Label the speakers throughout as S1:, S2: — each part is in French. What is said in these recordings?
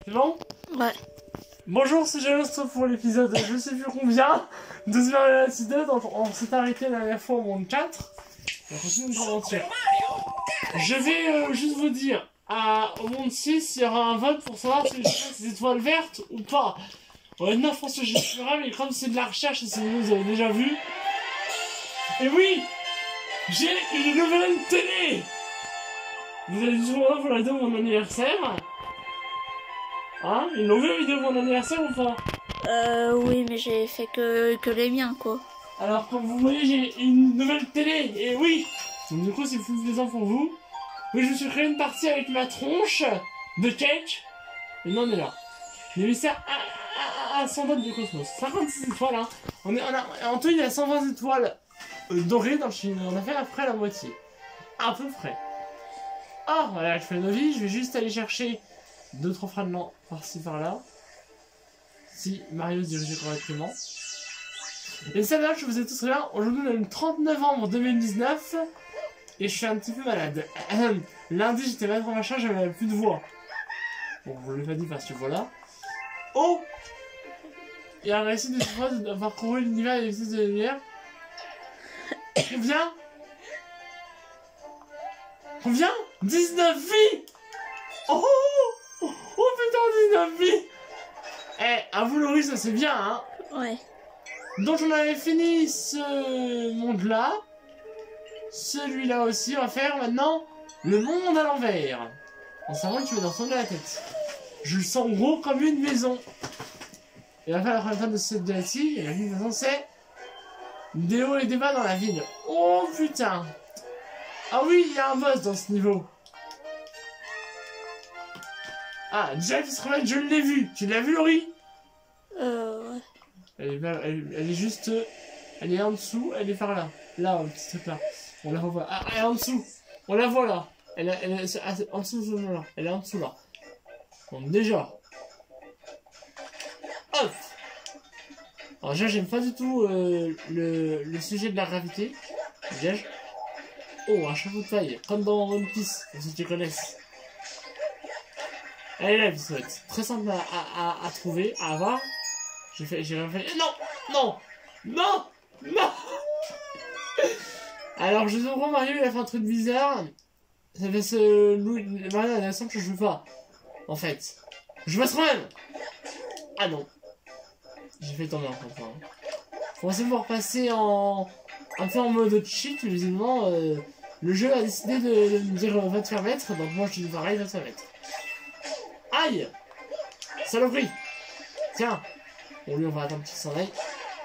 S1: C'est bon?
S2: Ouais.
S1: Bonjour, c'est Jalos pour l'épisode je sais plus combien de Super 2. Donc on s'est arrêté la dernière fois au monde 4. On continue notre aventure. Je vais juste vous dire, au monde 6, il y aura un vote pour savoir si je fais ces étoiles vertes ou pas. Honnêtement, je pense que j'y ferai, mais comme c'est de la recherche et c'est vous avez déjà vu. Et oui, j'ai une nouvelle télé. Vous avez dû voir pour la vidéo de mon anniversaire. Hein? Ils l'ont vu la vidéo de mon anniversaire ou pas?
S2: Oui, mais j'ai fait que les miens, quoi.
S1: Alors, comme vous voyez, j'ai une nouvelle télé, et oui! Donc, du coup, c'est plus plaisant pour vous. Oui, je me suis créé une partie avec ma tronche de cake. Et non, on est là. L'émissaire à 100 dates du cosmos. 56 étoiles, hein. En tout, il y a 120 étoiles dorées dans le film. On a fait après la moitié. À peu près. Ah, voilà, je fais une vie. Je vais juste aller chercher 2-3 fragments par-ci par-là. Si Mario se dirigeait correctement. Et celle-là, je vous ai tous rien. Aujourd'hui, on est le 30 novembre 2019. Et je suis un petit peu malade. Lundi, j'étais malade pour machin, j'avais plus de voix. Bon, je ne l'ai pas dit parce que voilà. Oh! Il y a un récit de fois de parcourir l'univers et les vitesses de la lumière. Combien? Combien? 19 vies! Oh! Oh putain, 19 vies! Eh, à vous Laurie, ça c'est bien, hein?
S2: Ouais.
S1: Donc on avait fini ce monde-là. Celui-là aussi, on va faire maintenant le monde à l'envers. En savant que tu vas dans son de la tête. Je le sens gros comme une maison. Et on va faire la première phase de cette galaxie. Et la ville de façon c'est des hauts et des bas dans la ville. Oh putain! Ah oui, il y a un boss dans ce niveau. Ah, Jack se révèle, je l'ai vu. Tu l'as vu, Laurie?
S2: Ouais.
S1: Elle est juste... Elle est en dessous, elle est par là. Là, un petit truc là. On la revoit. Ah, elle est en dessous. On la voit là. Elle est en dessous de ce là. Elle est en dessous là. Bon, déjà. Hop. Alors déjà, j'aime pas du tout le sujet de la gravité. Déjà. Oh, un chapeau de paille. Comme dans One Piece, pour ceux qui connaissent. Elle est là, Bisouette. Très simple à trouver, à avoir. J'ai rien fait. Non! Non! Non! Non! Alors, je comprends, Mario, il a fait un truc bizarre. Ça fait ce... Mario a l'impression que je joue pas. En fait. Je passe quand même! Ah non. J'ai fait tomber encore une fois. Faut essayer de pouvoir passer en... un peu en mode cheat, mais visiblement, le jeu a décidé de me dire va te faire mettre, donc moi je dis pareil, va te faire mettre. Aïe! Saloperie! Tiens! Bon, lui, on va attendre qu'il s'en aille.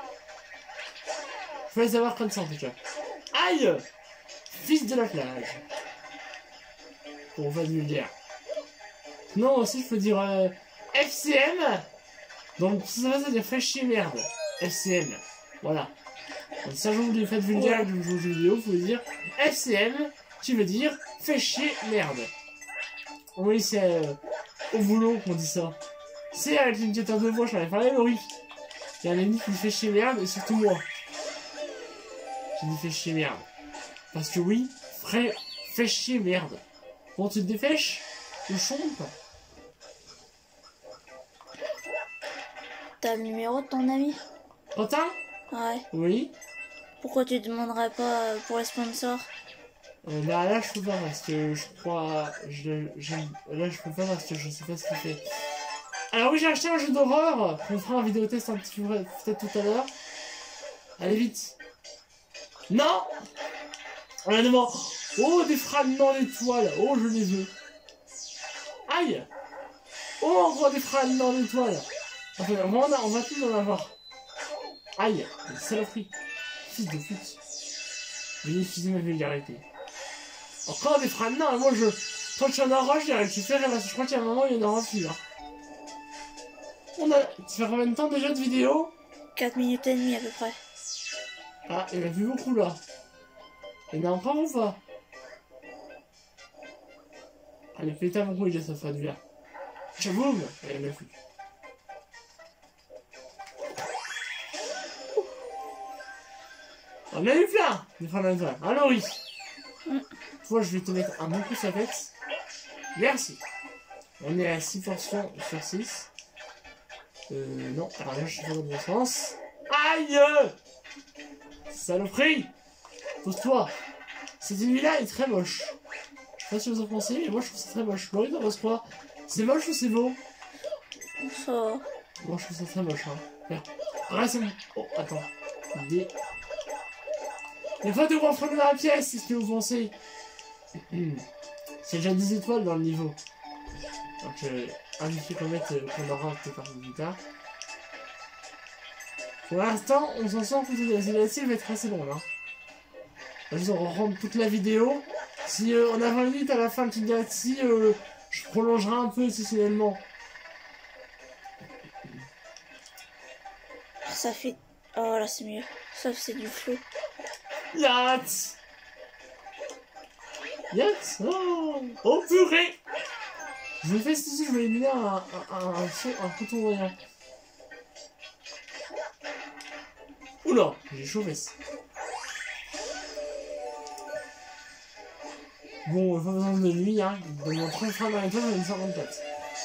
S1: Faut les avoir comme ça, en tout cas. Aïe! Fils de la plage. Bon, on va vulgaire. Non, aussi, je peux dire FCM. Donc, ça va dire fait chier merde. FCM. Voilà. Donc, si un jour vous faites vulgaire de vos jeux vidéo, vous pouvez dire FCM, qui veut dire fait chier merde. Oui, c'est au boulot qu'on dit ça. C'est avec l'imitateur de voix, j'en avais parlé à Laurie. Il y a un ami qui me fait chier merde, et surtout moi. Qui me fait chier merde. Parce que oui, frère, fais chier merde. Bon, tu te dépêches? Le chompe.
S2: T'as le numéro de ton ami?
S1: Quentin?
S2: Ouais.
S1: Oui.
S2: Pourquoi tu demanderais pas pour les sponsors?
S1: Là, je peux pas parce que je crois. Là, je peux pas parce que je sais pas ce qu'il fait. Alors, oui, j'ai acheté un jeu d'horreur. On fera un vidéo test un petit peu peut-être tout à l'heure. Allez, vite. Non! Honnêtement. Oh, des fragments d'étoiles. Oh, je les veux. Aïe! Oh, encore des fragments d'étoiles. Enfin, on va tous en avoir. Aïe, saloperie. Fils de pute. Veuillez excuser ma vulgarité. Encore des fragments, et moi je... Quand tu en auras, je dirais que tu fais rêve, je crois qu'il y a un moment où il y en aura plus. Hein. Ça fait combien de temps déjà de vidéo?
S2: 4 minutes et demie à peu près.
S1: Ah, il y en a plus beaucoup là. Il y en a encore ou pas? Allez, pétez mon couille, ça fait du bien. Tchaboum! Il n'y en a plus. On a eu plein des fragments d'étoiles. Hein, Laurie? Toi, je vais te mettre un bon coup sur la tête. Merci. On est à 6% sur 6. Non, alors là, je suis pas dans le bon sens. Aïe! Saloperie! Pose-toi! Cette nuit-là est très moche. Je sais pas si vous en pensez, mais moi je trouve ça très moche. Laurie, t'en penses quoi? C'est moche ou c'est beau?
S2: Ça va.
S1: Moi je trouve ça très moche, hein. Regarde. Ah, c'est bon. Oh, attends. Des... Il n'y a pas de gros frein dans la pièce, c'est ce que vous pensez. C'est déjà 10 étoiles dans le niveau. Donc, invité qu'on mette qu'on aura peut-être un peu plus tard. Pour l'instant, on s'en sort plutôt bien. Celle-ci va être assez longue, hein. Vas-y, on va rendre toute la vidéo. Si on a 20 minutes à la fin de cette galaxie, je prolongerai un peu exceptionnellement.
S2: Ça fait... Oh là, c'est mieux. Sauf c'est du flou.
S1: Yacht! Yacht! Oh, oh purée! Je vais faire ceci, je vais éliminer un bouton voyant. Oula, j'ai chauffé. Bon, pas besoin de nuit, hein. De mon 30 frames dans les toits, j'en ai une 54.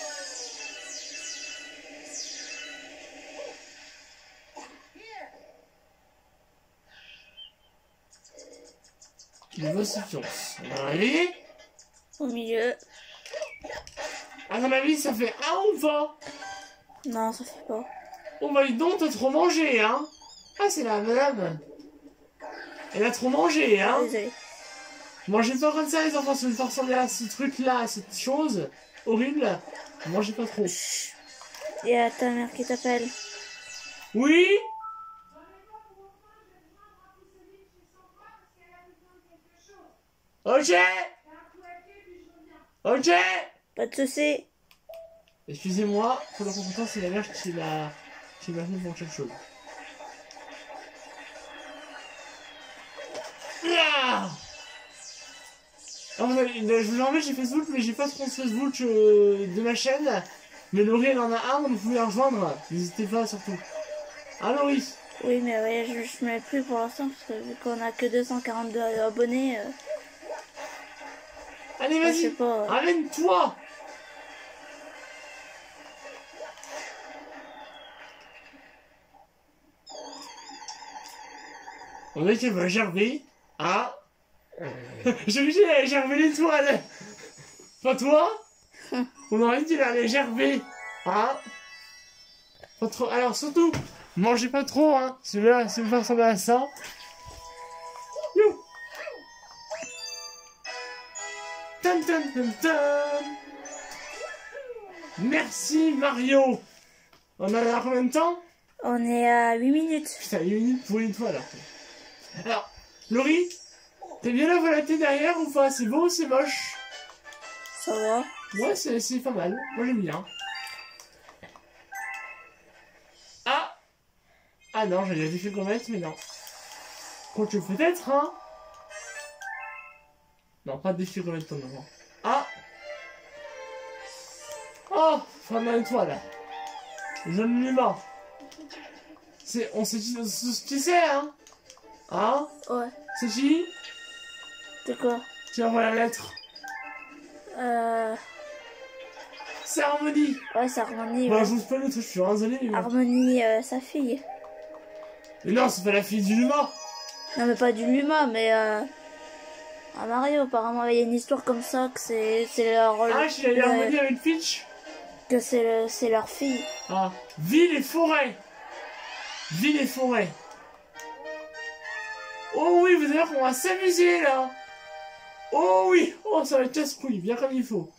S1: Niveau science. On va réveiller.
S2: Au milieu.
S1: À ton avis, ça fait un ou pas?
S2: Non, ça fait pas.
S1: Oh bah dis donc, t'as trop mangé, hein. Ah, c'est la madame. Elle a trop mangé, hein.
S2: Désolé.
S1: Mangez pas comme ça, les enfants, si vous voulez ressembler à ce truc-là, à cette chose horrible. Mangez pas trop.
S2: Il y a ta mère qui t'appelle.
S1: Oui? Ok. Ok.
S2: Pas de soucis.
S1: Excusez-moi, pour la compétence, c'est la mère qui m'a fait pour quelque chose. Ah, alors, je vous l'enlève, j'ai Facebook, mais j'ai pas trop de Facebook de ma chaîne. Mais Laurie, elle en a un, donc vous pouvez la rejoindre. N'hésitez pas, surtout. Ah, Laurie.
S2: Oui, mais ouais, je mets plus pour l'instant, parce que vu qu'on a que 242 abonnés,
S1: Allez,
S2: je sais
S1: vas-y.
S2: pas.
S1: Amène-toi. On est qu'elle va gerber. Ah. J'ai vu qu'elle allait gerber l'étoile. Pas toi? On aurait dit qu'elle allait gerber. Ah. Pas trop. Alors surtout, mangez pas trop, hein. Celui-là, si vous faites ressembler à ça. You. Tan tan tan tan. Merci Mario. On a combien de temps?
S2: On est à 8 minutes.
S1: Putain, 8 minutes pour une étoile. Alors, Laurie, t'es bien la volatile derrière ou pas? C'est beau ou c'est moche?
S2: Ça va.
S1: Ouais, c'est pas mal. Moi j'aime bien. Ah! Ah non, j'avais défait comète, mais non. Quoique peut-être, hein? Non, pas de défi comète pour le moment. Ah! Oh! Fin de l'étoile. Jeune humain. On sait qui c'est, hein? Hein?
S2: Ouais.
S1: C'est qui?
S2: C'est quoi?
S1: Qui envoie la lettre? C'est Harmonie.
S2: Ouais, c'est Harmonie.
S1: Bah,
S2: Ouais.
S1: j'ose pas l'autre, je suis désolé. Mais...
S2: Harmonie, sa fille.
S1: Mais non, c'est pas la fille du Luma.
S2: Non, mais pas du Luma, mais à Mario, apparemment, il y a une histoire comme ça, que c'est leur...
S1: Ah, je suis Harmonie avec Peach.
S2: Que c'est leur fille.
S1: Ah, ville et forêt. Ville et forêt. Oh oui, vous allez voir qu'on va s'amuser là. Oh oui, oh ça va être casse-couille, bien comme il faut.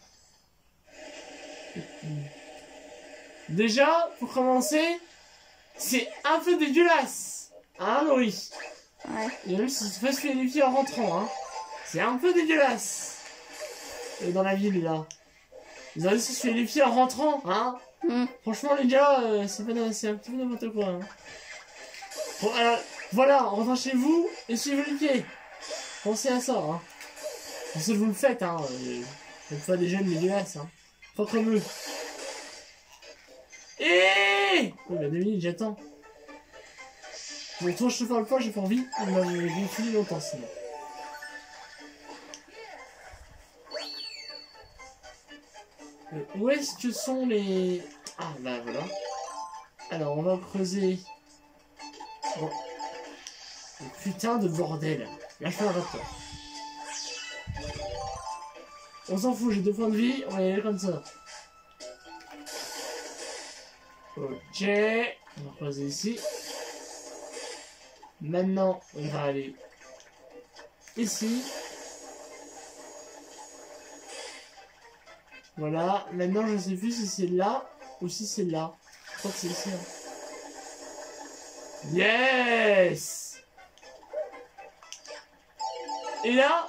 S1: Déjà, pour commencer, c'est un peu dégueulasse. Hein, Laurie?
S2: Ouais.
S1: Et même si c'est pas se fait les filles en rentrant, hein. C'est un peu dégueulasse. Et dans la ville là. Ils auraient dit se fait les filles en rentrant, hein. Franchement les gars, c'est un petit peu n'importe quoi. Hein. Bon alors, voilà, en rentrant chez vous, essuyez les pieds. Pensez à ça, hein. Parce que vous le faites, hein. Faites pas des jeunes dégueulasses, hein. Pas comme eux. Et oh, il y a 2 minutes, j'attends. Bon, toi, je te parle pas, j'ai pas envie. Il m'a gonflé longtemps, sinon. Où est-ce que sont les... Ah, là, voilà. Alors, on va creuser... Bon. Le putain de bordel. Là, je fais un rapport. On s'en fout, j'ai 2 points de vie, on va y aller comme ça. Ok. On va creuser ici. Maintenant, on va aller ici. Voilà. Maintenant, je sais plus si c'est là ou si c'est là. Je crois que c'est ici. Hein. Yes! Et là...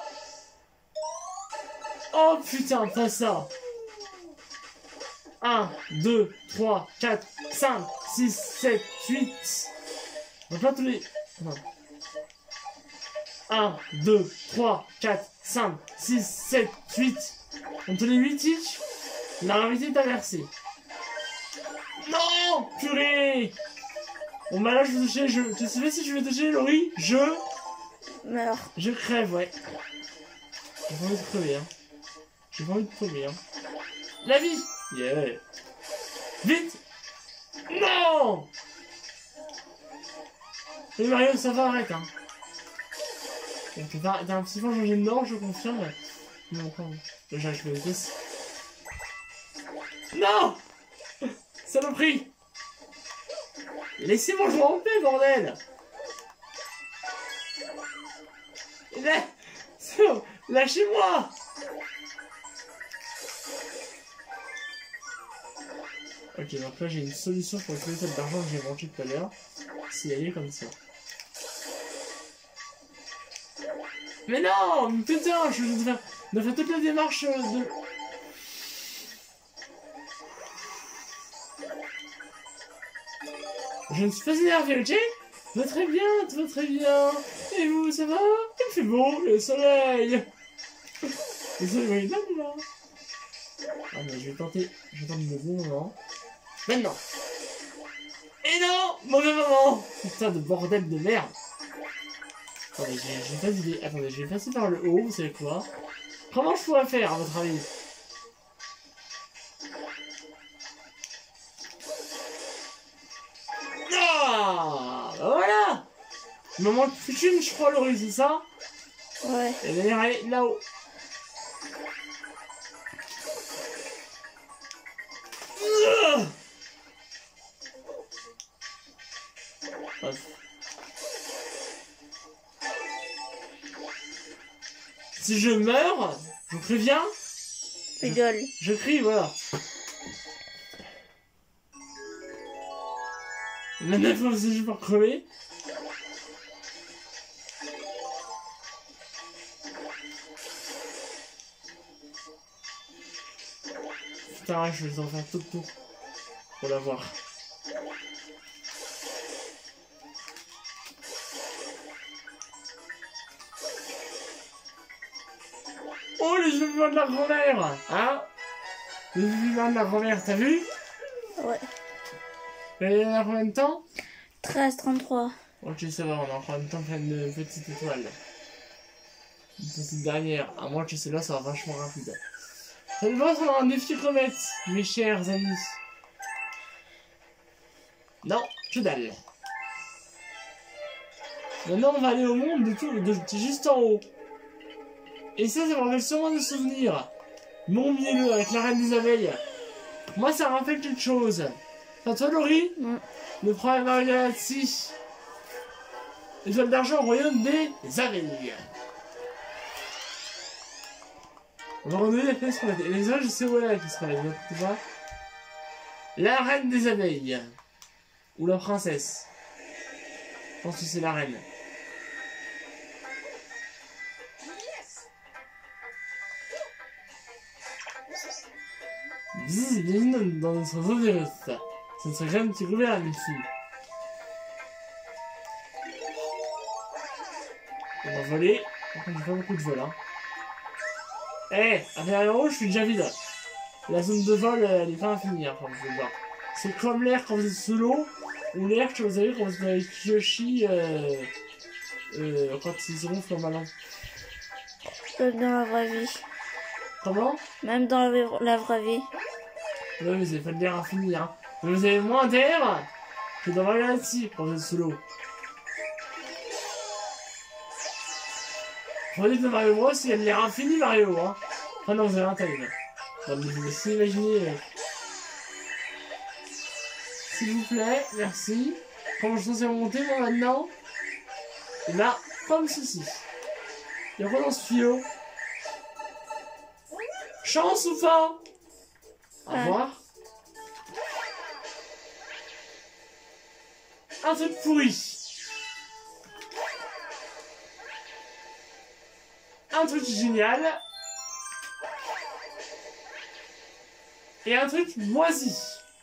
S1: Oh putain, pas ça! 1, 2, 3, 4, 5, 6, 7, 8. Donc là, tous les... Non. 1, 2, 3, 4, 5, 6, 7, 8. Entre les 8 tics, la gravité est inversée. Non! Purée! Bon bah là, je vais toucher, tu sais si je vais toucher Laurie,
S2: Meurs.
S1: je crève, ouais. J'ai pas envie de crever, hein. J'ai pas envie de crever, hein. La vie! Yeah! Vite! Non! Mais Mario, ça va, arrête, hein. Bon, t'as un petit peu changé de nom, je confirme. Non, pas. J'arrive le test. Non! Saloperie! Laissez-moi jouer en paix, bordel! Lâchez-moi! Ok, donc là j'ai une solution pour trouver cette d'argent que j'ai mangé tout à l'heure. C'est y aller comme ça. Mais non! Mais putain, je dois faire toute la démarche de... Je ne suis pas énervé, ok? Tout va très bien, tout va très bien. Et vous, ça va? Il fait beau, le soleil. Le soleil va être là. Ah mais je vais tenter le bon moment. Maintenant. Et non, mauvais moment. Putain de bordel de merde. Attendez, j'ai pas d'idée. Attendez, je vais passer par le haut, vous savez quoi? Comment je pourrais faire, à votre avis? Ah, voilà. Il me manque plus qu'une, je crois, Laurie, c'est ça?
S2: Ouais.
S1: Et d'ailleurs, elle est là-haut. Si je meurs, je préviens.
S2: Rigole.
S1: Je crie, voilà. Maintenant, il faut que je pour crever. Putain, je vais en faire tout le tour pour l'avoir. Oh, les jeux de la grand-mère, hein? Les jeux de la grand-mère, t'as vu?
S2: Ouais.
S1: Il y en a combien de temps?
S2: 13:33.
S1: Ok, ça va, on a encore une temps de faire une petite étoile. Une petite dernière. À moins que celle-là, ça va vachement rapide. Ça va avoir un défi comète, mes chers amis. Non, que dalle. Maintenant, on va aller au monde de juste en haut. Et ça me rappelle sûrement des souvenirs. Mon mielleux avec la reine des abeilles. Moi, ça me rappelle quelque chose. Enfin, toi, Laurie, le premier Mario Galaxy. Étoile d'argent au royaume des abeilles. On va redonner la pièce qu'on a dit. Les autres, je sais où elle est, qui se relève. Tu vois? La reine des abeilles. Ou la princesse. Je pense que c'est la reine. Bienvenue dans notre zone virus. Ce ne serait jamais un petit gouvernement ici. On va voler. Par contre, j'ai pas beaucoup de vol. Hein. Eh, à faire l'euro, je suis déjà vide. La zone de vol, elle est pas infinie, hein, comme vous pouvez voir. C'est comme l'air quand vous êtes sous l'eau, ou l'air que vous avez quand vous êtes avec Yoshi, quand ils se ronflent en malin.
S2: Même dans la vraie vie.
S1: Comment?
S2: Même dans la vraie vie.
S1: Ouais, vous avez pas de l'air infini, hein. Mais vous avez moins d'air que dans Mario Galaxy quand vous êtes sous l'eau. Je vous dis que dans Mario Bros, il y a de l'air infini, Mario, hein. Ah non, vous avez un time. Non, mais vous aussi imaginez. S'il vous plaît, merci. Comment je suis censé remonter, moi, maintenant? Et là, comme ceci. Il relance Fio. Chance ou pas? Au revoir. Un truc pourri. Un truc génial. Et un truc moisi.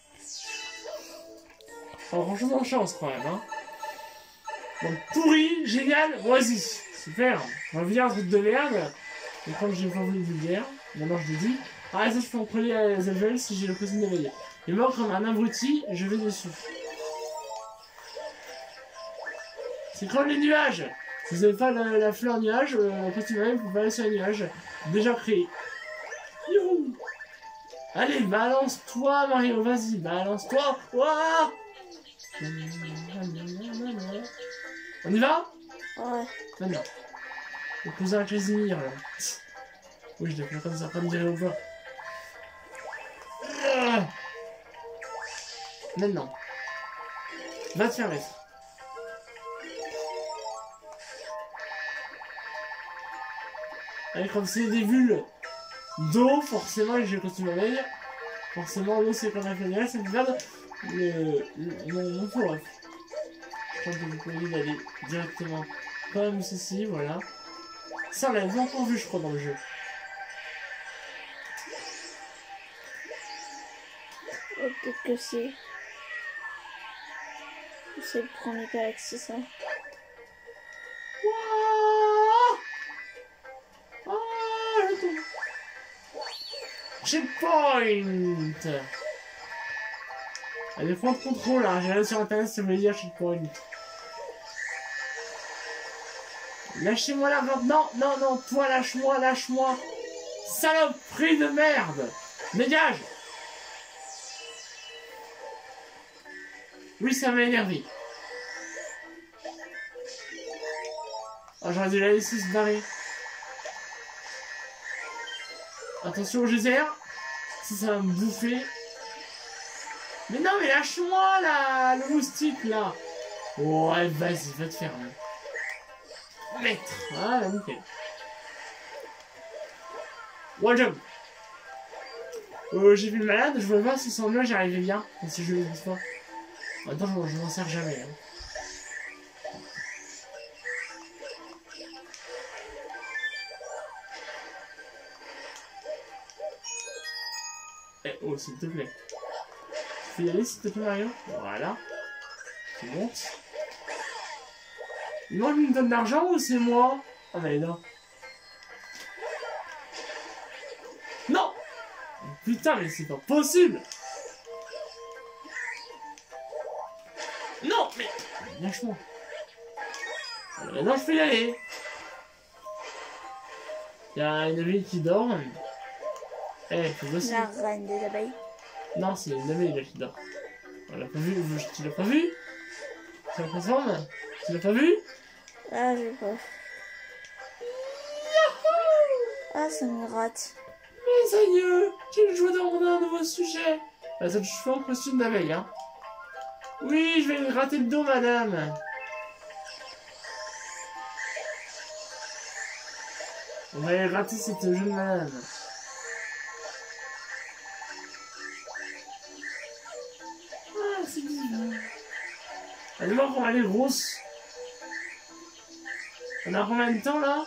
S1: Alors, franchement, chance quand même, hein. Donc, pourri, génial, moisi. Super. On va vous dire un truc de merde. Et comme j'ai pas voulu vous le dire, maintenant je le dis. Ah, ça, je peux en coller à Zelvel si j'ai l'occasion d'éveiller. Il est mort comme un abruti, je vais dessus. C'est comme les nuages. Si vous n'avez pas la fleur nuage, quand tu vas, vous pouvez aller sur les nuages. Déjà créé. Youhou. Allez, balance-toi, Mario, vas-y, balance-toi. Ouah. On y va?
S2: Ouais.
S1: Maintenant. Le cousin Casimir, là. Oui, je devrais comme ça, pas me dire au revoir. Maintenant. Va te faire mettre. Allez, comme c'est des bulles d'eau, forcément, et je continue ma veille. Forcément, l'eau, c'est comme la flamme, ça me perd mon faux ref. Je pense que vous pouvez y aller directement comme ceci, voilà. Ça, on l'avait encore vu, je crois, dans le jeu.
S2: Oh, peut-être que c'est. C'est le premier Galaxy, ça.
S1: Je tombe. Checkpoint. Allez, prends le contrôle, hein. J'ai regardé sur internet, ça veut dire checkpoint. Lâchez-moi là maintenant. Non, non, toi, lâche-moi, lâche-moi. Saloperie de merde. Dégage. Oui, ça m'a énervé. Oh, j'aurais dû la laisser se barrer. Attention au geyser. Ça va me bouffer. Mais non, mais lâche-moi là, le moustique là. Ouais, vas-y, va te faire. Mettre. Ah, là, nickel. One jump. J'ai vu le malade, je veux voir si sans moi j'arrivais bien. Si je le dis pas. Attends, je m'en sers jamais. Hein. Eh, oh, s'il te plaît. Tu peux y aller, s'il te plaît, Mario? Voilà. Tu montes. Moi, il me donne de l'argent ou c'est moi? Ah, mais non. Non! Putain, mais c'est pas possible! Non, mais... Lâche-moi. Maintenant, je peux y aller. Il y a une abeille qui dort. Eh, faut bosser.
S2: La reine des abeilles.
S1: Non, c'est une abeille là qui dort. On l'a pas vu. Tu l'as pas vu? Ça transforme? Tu l'as pas vu?
S2: Ah, je vois. Ah, ça me rate.
S1: Mes aïeux, quelle joie d'aborder un nouveau sujet. La seule cheveux en costume d'abeille, hein. Oui, je vais lui gratter le dos, madame. On va aller gratter cette jeune madame. Ah, c'est bizarre. Elle est morte, on va aller grosse. On a combien de temps, là?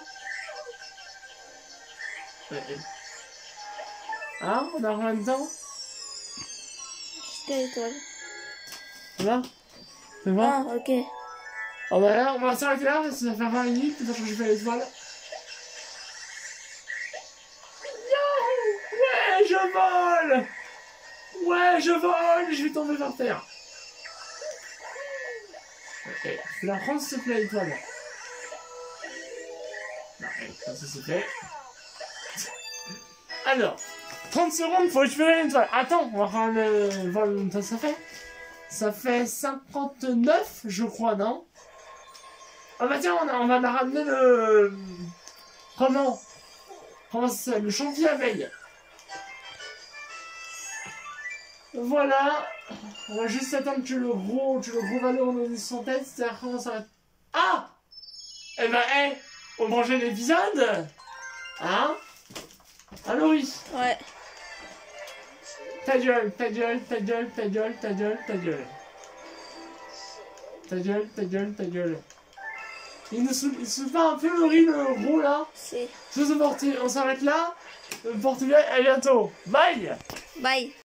S1: Hein? On a combien de temps?
S2: Jusqu'à l'étoile.
S1: Ça va? Ça va?
S2: Ah, ok.
S1: Oh bah là, on va s'arrêter là, parce que ça va faire 20 minutes, peut-être que j'ai fait l'étoile. Yahoo! Ouais, je vole! Ouais, je vole! Je vais tomber par terre. Ok, tu peux la prendre s'il te plaît, l'étoile. Non, ça c'est fait. Alors, 30 secondes, faut récupérer une étoile. Attends, on va voir le temps que ça fait. Ça fait 59, je crois, non? Ah bah tiens, on va ramener le... Comment ça s'appelle? Le chantier à veille. Voilà. On va juste attendre que le gros ballon nous son tête. C'est-à-dire comment ça va... Ah! Eh ben, on mangeait l'épisode? Hein? Allô, oui.
S2: Ouais.
S1: Ta gueule, ta gueule, ta gueule, ta gueule, ta gueule, ta gueule. Ta gueule, ta gueule, ta gueule. Il se fait un peu le riz, le gros, là.
S2: Si.
S1: On s'arrête là. Portugais, à bientôt. Bye!
S2: Bye.